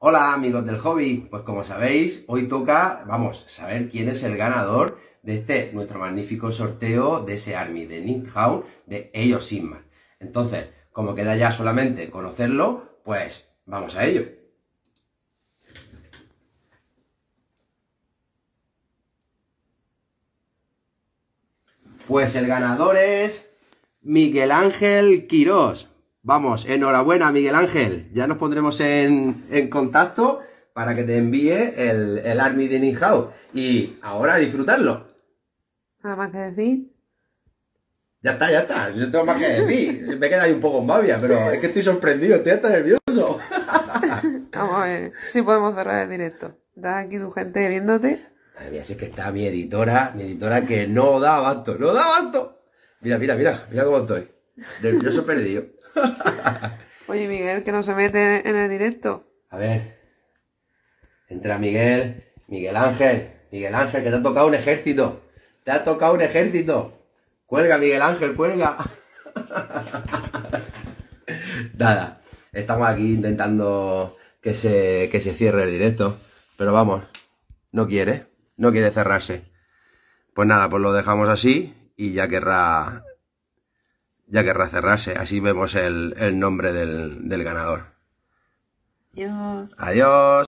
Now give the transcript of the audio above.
Hola amigos del hobby, pues como sabéis, hoy toca, saber quién es el ganador de nuestro magnífico sorteo de ese Army de Nidhogg de Age of Sigmar. Entonces, como queda ya solamente conocerlo, pues vamos a ello. Pues el ganador es Miguel Ángel Quirós. Vamos, enhorabuena Miguel Ángel. Ya nos pondremos en contacto para que te envíe el Army de Nidhogg. Y ahora a disfrutarlo. Nada más que decir. Ya está, ya está. No tengo más que decir. Me queda ahí un poco en babia, pero es que estoy sorprendido, estoy hasta nervioso. Vamos a ver si podemos cerrar el directo. ¿Está aquí tu gente viéndote? Madre mía, si es que está mi editora que no da abasto, no da abasto. Mira, mira, mira, mira cómo estoy. Nervioso perdido. Oye, Miguel, que no se mete en el directo. A ver. Entra Miguel, Miguel Ángel, que te ha tocado un ejército. Te ha tocado un ejército. Cuelga, Miguel Ángel, cuelga. Nada, estamos aquí intentando que se cierre el directo. Pero vamos, no quiere cerrarse. Pues nada, pues lo dejamos así y ya querrá cerrarse. Así vemos el nombre del ganador. Adiós. Adiós.